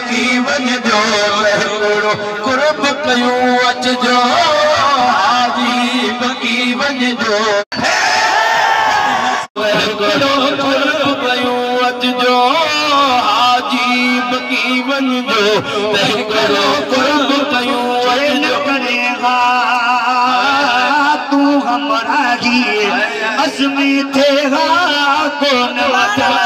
बकी वञिजो हिकिड़ो कुर्ब कयूं अचिजो हाजी बकी वञिजो हिकिड़ो कुर्ब कयूं अचिजो हाजी बकी वञिजो हिकिड़ो कुर्ब कयूं अचिजो तू हमरा जी असमी थे कोन